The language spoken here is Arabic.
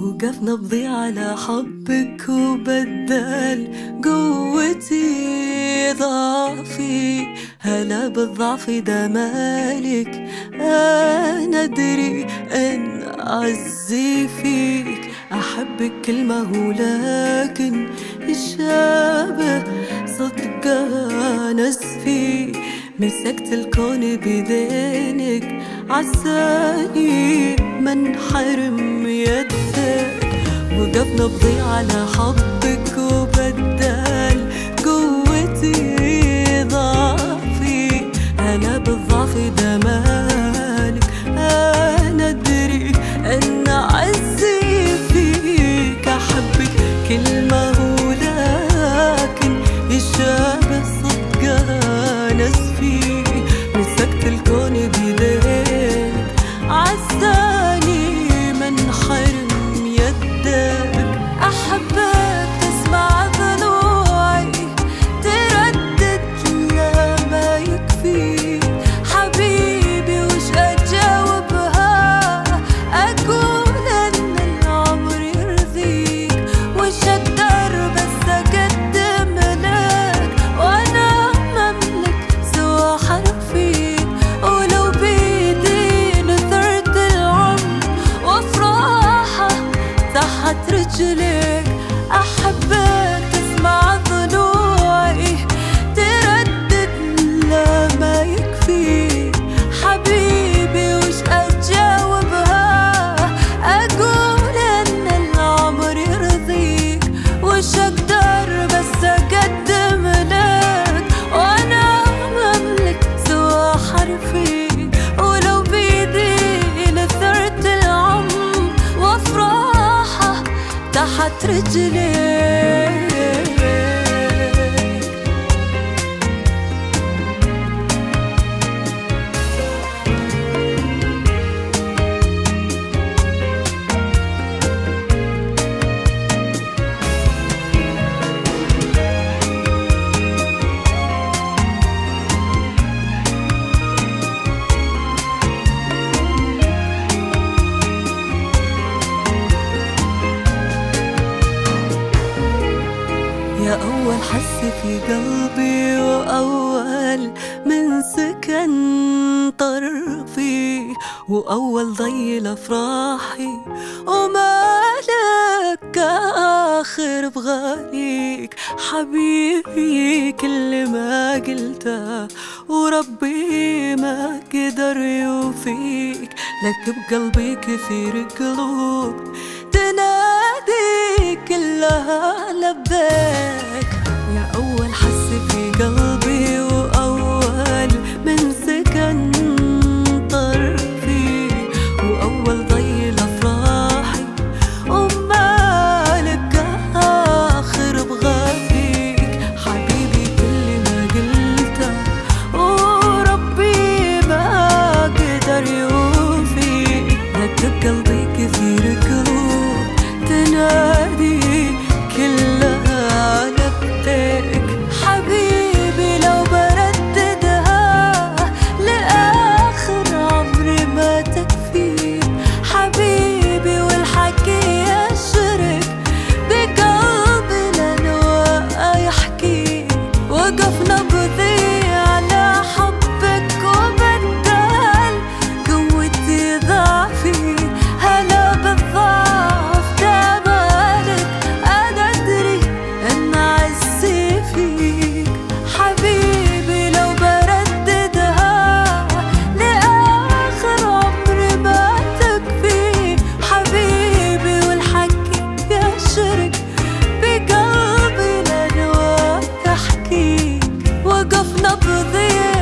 وقف نبضي على حبك وبدل قوتي ضعفي. هلا بالضعف ده مالك، أنا أدري أن عزي فيك. أحبك كلمة هو لكن الشابه صدق ناس فيك. مسكت الكون بيدينك عساني ما انحرم يدك. وقف نبضي على حبك وبدل قوتي ضعفي. أنا بالضعف ده مالك، أنا أدري أن عزي فيك. أحبك كلمة هو لكن الشابه صدق ناس فيك. مسكت الكون بيديك عساني ما انحرم يدك. أحبك تسمع ضلوعي تردد لا ما يكفيك. حبيبي وش أجاوبها؟ أقول أن العمر يرضيك. وش أقدر بس أقدم لك وأنا مملك سوى حرفيك. ولو بيدي نثرت العمر وأفراحه تحت رجليك. أحبك تسمع ضلوعي تردد لا ما يكفيك. حبيبي وش أجاوبها؟ أقول أن العمر يرضيك. وش أقدر بس أقدم لك وأنا مملك سوى حرفيك. ولو بيدي نثرت العمر وأفراحه تحت رجليك. يا أول حس في قلبي وأول من سكن طرفي. وأول ضي لأفراحي ومالك آخر بغاليك. حبيبي كل ما قلته وربي ما قدر يوفيك. لك بقلبي كثير قلوب تنادي كلها لبيك. يا أول حس في قلبي وأول من سكن طرفي. وأول ضي لأفراحي ومالك آخر بغافيك. حبيبي كل ما قلته وربي ما قدر يوفيك. لك بقلبي كثير قلوب تنادي كلها لبيك. حبيبي لو برددها لآخر عمري ما تكفي. حبيبي والحكي يشرك بقلبي لنوى يحكي. وقف نبضي على حبك وبدل قوتي ضعفي. هلا بالضعف ده مالك، أنا أدري أن عزي فيك. حبيبي لو برددها لآخر عمري ما تكفي. حبيبي والحكي يشرك بقلبي لنوى يحكي. وقف نبضي